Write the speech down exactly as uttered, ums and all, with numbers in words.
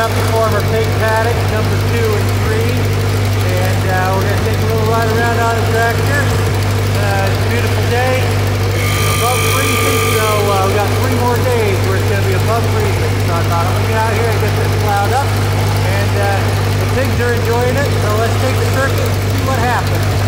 up the former pig paddock, number two and three. And uh, we're going to take a little ride around on the tractor. Uh, it's a beautiful day. Above freezing, so uh, we got three more days where it's going to be above freezing. So I thought I'm going to get out here and get this plowed up. And uh, the pigs are enjoying it, so let's take the circuit and see what happens.